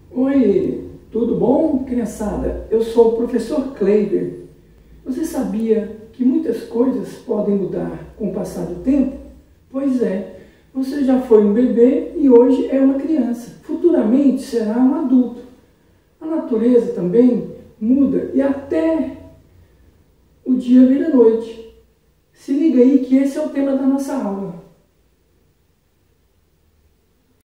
Oi, tudo bom, criançada? Eu sou o professor Kleiber. Você sabia que muitas coisas podem mudar com o passar do tempo? Pois é, você já foi um bebê e hoje é uma criança. Futuramente será um adulto. A natureza também muda e até o dia vira noite. Se liga aí que esse é o tema da nossa aula.